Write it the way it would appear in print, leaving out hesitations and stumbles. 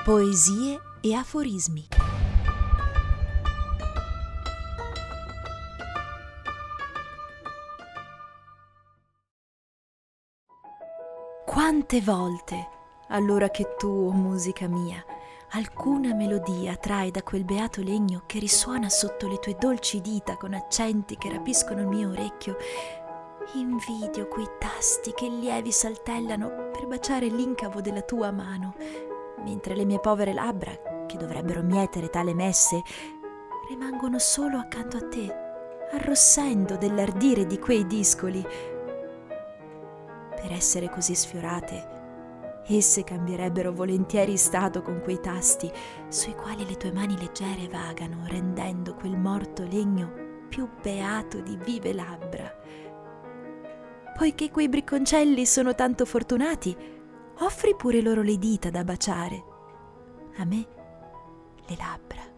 Poesie e aforismi. Quante volte, allora che tu, o musica mia, alcuna melodia trai da quel beato legno che risuona sotto le tue dolci dita con accenti che rapiscono il mio orecchio, invidio quei tasti che lievi saltellano per baciare l'incavo della tua mano, mentre le mie povere labbra, che dovrebbero mietere tale messe, rimangono solo accanto a te, arrossendo dell'ardire di quei discoli. Per essere così sfiorate, esse cambierebbero volentieri stato con quei tasti sui quali le tue mani leggere vagano, rendendo quel morto legno più beato di vive labbra. Poiché quei bricconcelli sono tanto fortunati, offri pure loro le dita da baciare, a me le labbra.